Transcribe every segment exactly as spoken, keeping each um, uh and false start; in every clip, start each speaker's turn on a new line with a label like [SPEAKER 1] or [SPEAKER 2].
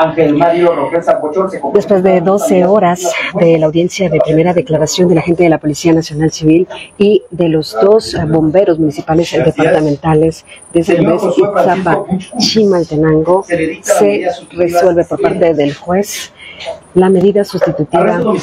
[SPEAKER 1] Ángel Mario Roquel Zapochol se
[SPEAKER 2] Después de doce horas de la audiencia de primera declaración de la gente de la Policía Nacional Civil y de los dos bomberos municipales departamentales de San Andrés, Itzapa, Chimaltenango, se resuelve por parte del juez la medida sustitutiva a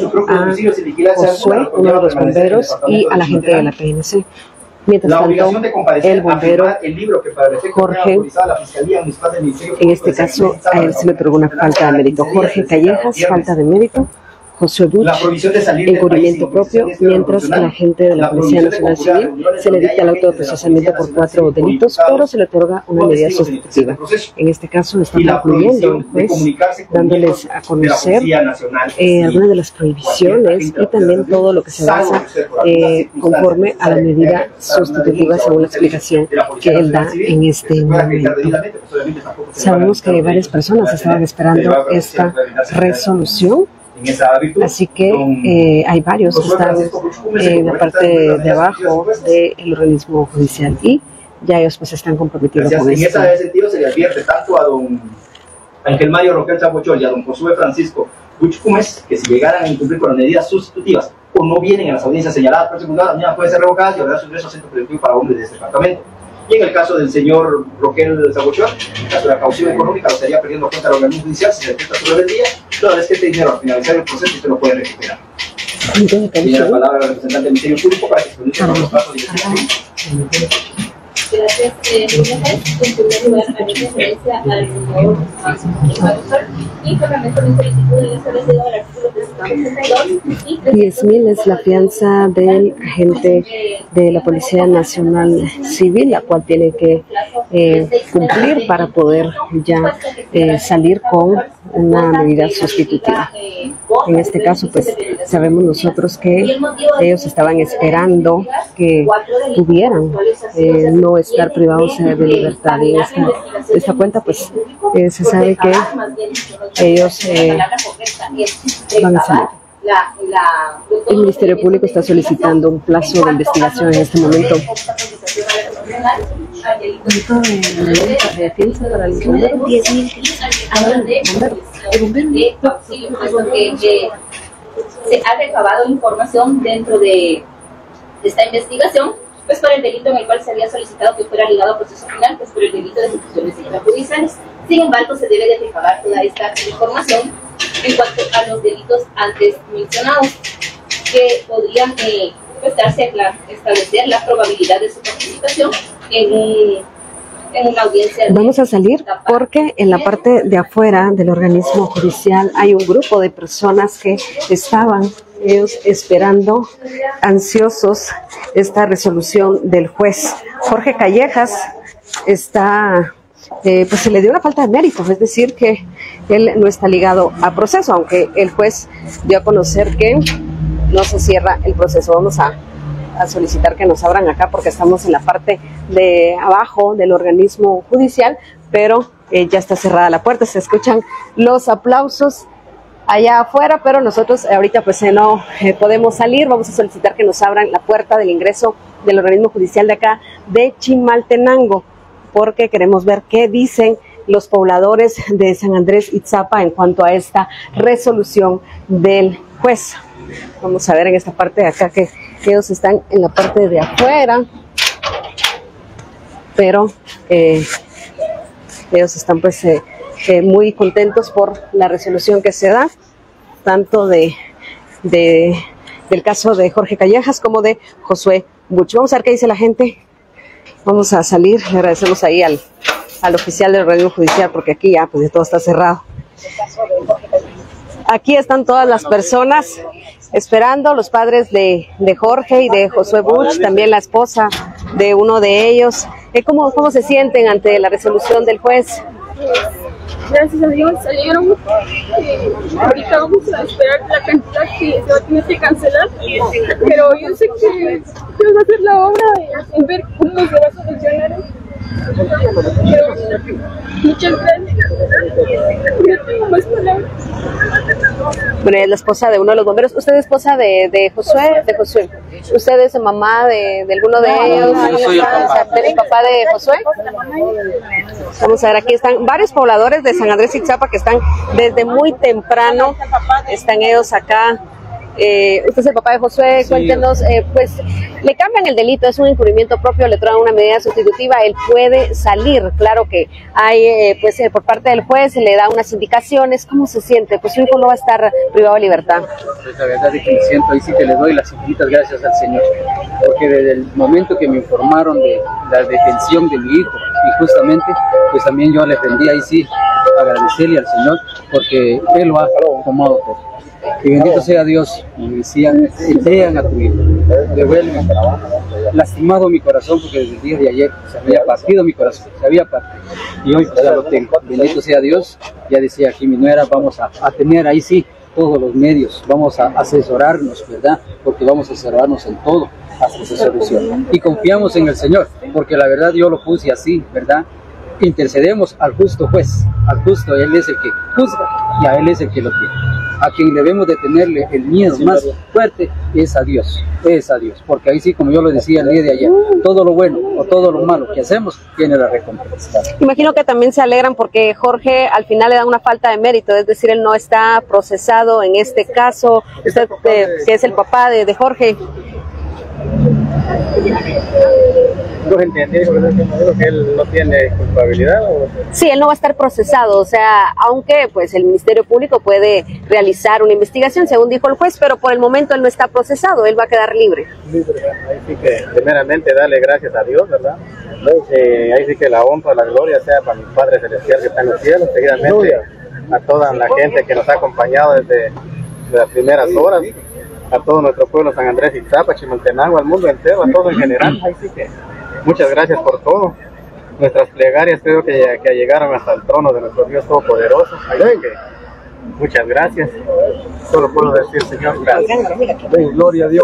[SPEAKER 2] Josué, uno de los bomberos, y a la gente de la P N C. Mientras tanto, el bombero Jorge, en este caso, a él se le otorgó una falta de mérito. Jorge Callejas, falta de mérito. Josué Buch, encubrimiento propio, mientras a la gente de la Policía Nacional Civil se le dicta el auto de procesamiento por cuatro delitos, pero se le otorga una medida sustitutiva. En este caso está concluyendo el juez, dándoles a conocer eh, algunas de las prohibiciones y también todo lo que se basa eh, conforme a la medida sustitutiva según la explicación que él da en este momento. Sabemos que varias personas estaban esperando esta resolución. Así que eh, hay varios que están en la parte de abajo del organismo judicial y ya ellos pues están comprometidos con esto.
[SPEAKER 1] En ese sentido se le advierte tanto a don Ángel Mario Roquel Zapochol y a don Josué Francisco Buch Cumes que si llegaran a incumplir con las medidas sustitutivas o no vienen a las audiencias señaladas por el secundario, la mañana pueden ser revocadas y habrá su ingreso a centro preventivo para hombres de este departamento. Y en el caso del señor Roquel Zapochol, en caso de la caución económica, lo estaría perdiendo cuenta del organismo judicial si se detecta su rebeldía, toda vez que este dinero al finalizar el proceso usted lo puede recuperar. Tiene la palabra el representante del Ministerio Público para que se pronuncie sobre los pasos de investigación.
[SPEAKER 3] Gracias, eh, en primer lugar, a mi referencia al señor Zapochol y formamento mi solicitud de establecido al artículo trescientos sesenta y dos.
[SPEAKER 2] diez mil es la fianza del agente de la Policía Nacional Civil, la cual tiene que eh, cumplir para poder ya eh, salir con una medida sustitutiva. En este caso, pues sabemos nosotros que ellos estaban esperando que pudieran eh, no estar privados de libertad. Y en esta, esta cuenta, pues eh, se sabe que ellos eh, van a salir. El Ministerio Público está solicitando un plazo de investigación en este momento.
[SPEAKER 3] Se ha recabado información dentro de esta investigación, pues por el delito en el cual se había solicitado que fuera ligado a proceso penal, pues por el delito de ejecuciones extrajudiciales. Sin embargo, se debe de recabar toda esta información en cuanto a los delitos antes mencionados, que podrían eh, pues darse la, establecer la probabilidad de su participación en, un, en una audiencia.
[SPEAKER 2] Vamos a salir porque en la parte de afuera del organismo judicial hay un grupo de personas que estaban ellos esperando, ansiosos, esta resolución del juez. Jorge Callejas está... Eh, pues se le dio una falta de mérito, es decir, que él no está ligado a proceso, aunque el juez dio a conocer que no se cierra el proceso. Vamos a, a solicitar que nos abran acá porque estamos en la parte de abajo del organismo judicial, pero eh, ya está cerrada la puerta, se escuchan los aplausos allá afuera, pero nosotros ahorita pues eh, no eh, podemos salir. Vamos a solicitar que nos abran la puerta del ingreso del organismo judicial de acá de Chimaltenango, porque queremos ver qué dicen los pobladores de San Andrés Itzapa en cuanto a esta resolución del juez. Vamos a ver en esta parte de acá que, que ellos están en la parte de afuera, pero eh, ellos están pues eh, eh, muy contentos por la resolución que se da, tanto de, de del caso de Jorge Callejas como de Josué Buch. Vamos a ver qué dice la gente. Vamos a salir, le agradecemos ahí al, al oficial del organismo judicial porque aquí ya pues todo está cerrado. Aquí están todas las personas esperando, los padres de, de Jorge y de Josué Buch, también la esposa de uno de ellos. ¿Cómo, cómo se sienten ante la resolución del juez?
[SPEAKER 4] Gracias a Dios salieron. Eh, ahorita vamos a esperar la cantidad que se va a tener que cancelar, pero yo sé que vamos a hacer la obra en ver cómo se va a solucionar. Pero, muchas gracias. No tengo más palabras.
[SPEAKER 2] Bueno, es la esposa de uno de los bomberos. ¿Usted es esposa de, de Josué? De Josué. ¿Usted es mamá de, de alguno de ellos?
[SPEAKER 5] Yo soy el papá.
[SPEAKER 2] ¿El papá de Josué? Vamos a ver, aquí están varios pobladores de San Andrés Ixtapa que están desde muy temprano. Están ellos acá. Eh, usted es el papá de Josué,
[SPEAKER 5] sí.
[SPEAKER 2] Cuéntenos, eh, pues le cambian el delito, es un encubrimiento propio, le traen una medida sustitutiva, él puede salir, claro que hay, eh, pues eh, por parte del juez le da unas indicaciones. ¿Cómo se siente? Pues su hijo no va a estar privado de libertad.
[SPEAKER 5] Pues la verdad es que me siento, ahí sí que le doy las infinitas gracias al Señor, porque desde el momento que me informaron de la detención de mi hijo, y justamente, pues también yo le rendí ahí sí, agradecerle al Señor, porque Él lo ha tomado todo. Y bendito sea Dios, me decían, vean a tu hijo, devuelve, lastimado mi corazón, porque desde el día de ayer se había partido mi corazón, se había partido, y hoy pues ya lo tengo, bendito sea Dios. Ya decía aquí mi nuera, vamos a, a tener ahí sí todos los medios, vamos a asesorarnos, ¿verdad? Porque vamos a asesorarnos en todo hasta esa solución, y confiamos en el Señor, porque la verdad yo lo puse así, ¿verdad? Intercedemos al justo juez, al justo, Él es el que juzga y a Él es el que lo tiene. A quien debemos de tenerle el miedo más fuerte es a Dios, es a Dios, porque ahí sí, como yo lo decía el día de ayer, todo lo bueno o todo lo malo que hacemos tiene la recompensa.
[SPEAKER 2] Imagino que también se alegran porque Jorge al final le da una falta de mérito, es decir, él no está procesado en este caso. Usted, eh, que es el papá de, de Jorge.
[SPEAKER 6] ¿No entendí que él no tiene culpabilidad? ¿O?
[SPEAKER 2] Sí, él no va a estar procesado, o sea, aunque pues el Ministerio Público puede realizar una investigación, según dijo el juez, pero por el momento él no está procesado, él va a quedar libre.
[SPEAKER 6] Libre, ahí sí que primeramente darle gracias a Dios, ¿verdad? Eh, ahí sí que la honra, la gloria sea para mi Padre Celestial que está en los cielos, seguidamente a toda la gente que nos ha acompañado desde las primeras horas, a todo nuestro pueblo San Andrés Ixtapa, Chimaltenango, al mundo entero, a todo en general. Ahí sí que muchas gracias por todo. Nuestras plegarias creo que, que llegaron hasta el trono de nuestro Dios Todopoderoso. Ahí sí que muchas gracias. Solo puedo decir, Señor, gracias. Gloria a Dios.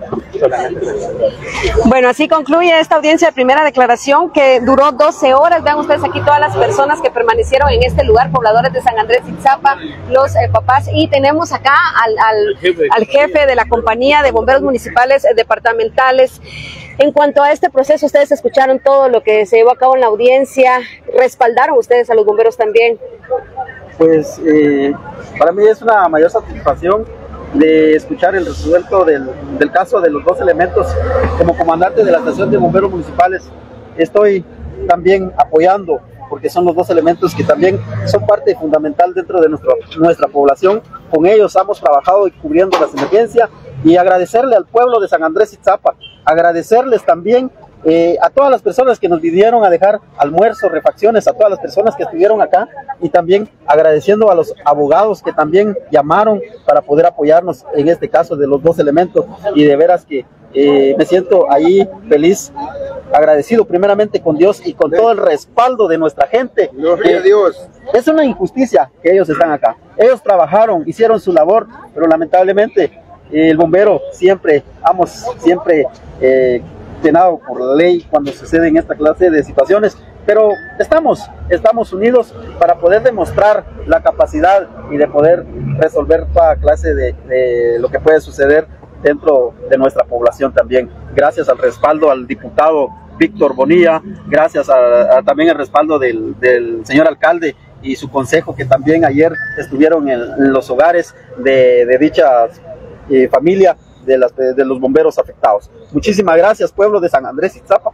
[SPEAKER 2] Bueno, así concluye esta audiencia de primera declaración que duró doce horas. Vean ustedes aquí todas las personas que permanecieron en este lugar, pobladores de San Andrés Ixtapa, los eh, papás, y tenemos acá al, al, al jefe de la compañía de bomberos municipales eh, departamentales. En cuanto a este proceso, ustedes escucharon todo lo que se llevó a cabo en la audiencia, respaldaron ustedes a los bomberos también.
[SPEAKER 7] Pues eh, para mí es una mayor satisfacción de escuchar el resuelto del, del caso de los dos elementos. Como comandante de la estación de bomberos municipales estoy también apoyando, porque son los dos elementos que también son parte fundamental dentro de nuestro, nuestra población. Con ellos hemos trabajado y cubriendo las emergencias, y agradecerle al pueblo de San Andrés Ixtapa, agradecerles también Eh, a todas las personas que nos vinieron a dejar almuerzos, refacciones, a todas las personas que estuvieron acá, y también agradeciendo a los abogados que también llamaron para poder apoyarnos en este caso de los dos elementos. Y de veras que eh, me siento ahí feliz, agradecido primeramente con Dios y con todo el respaldo de nuestra gente.
[SPEAKER 6] Gloria a Dios.
[SPEAKER 7] Es una injusticia que ellos están acá. Ellos trabajaron, hicieron su labor, pero lamentablemente eh, el bombero siempre, vamos, siempre eh, penado por la ley cuando suceden esta clase de situaciones, pero estamos, estamos unidos para poder demostrar la capacidad y de poder resolver toda clase de, de lo que puede suceder dentro de nuestra población también. Gracias al respaldo al diputado Víctor Bonilla, gracias a, a también el respaldo del, del señor alcalde y su consejo, que también ayer estuvieron en, en los hogares de, de dicha eh, familia de, las, de los bomberos afectados. Muchísimas gracias, pueblo de San Andrés Ixtapa.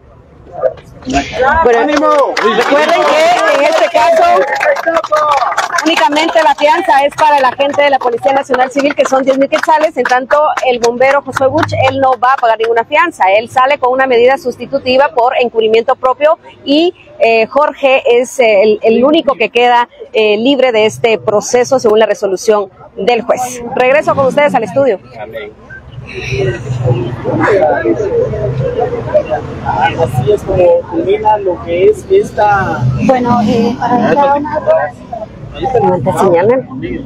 [SPEAKER 2] Bueno, recuerden que en este caso únicamente la fianza es para el agente de la Policía Nacional Civil, que son diez mil quetzales. En tanto, el bombero Josué Buch, él no va a pagar ninguna fianza, él sale con una medida sustitutiva por encubrimiento propio, y eh, Jorge es eh, el, el único que queda eh, libre de este proceso según la resolución del juez. Regreso con ustedes al estudio.
[SPEAKER 6] Amén.
[SPEAKER 8] Así es como culmina lo que es esta.
[SPEAKER 2] Bueno, eh, para cada una. ¿Te señalan?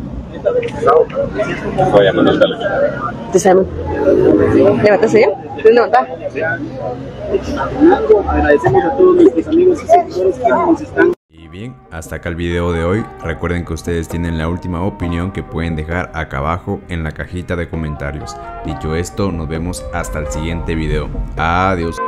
[SPEAKER 6] Voy a mandarle.
[SPEAKER 2] ¿Te señalan? ¿Levantaste ya? ¿Puedes levantar?
[SPEAKER 8] Agradecemos a todos nuestros amigos y seguidores que nos están
[SPEAKER 9] bien, hasta acá el video de hoy. Recuerden que ustedes tienen la última opinión que pueden dejar acá abajo en la cajita de comentarios. Dicho esto, nos vemos hasta el siguiente video. Adiós.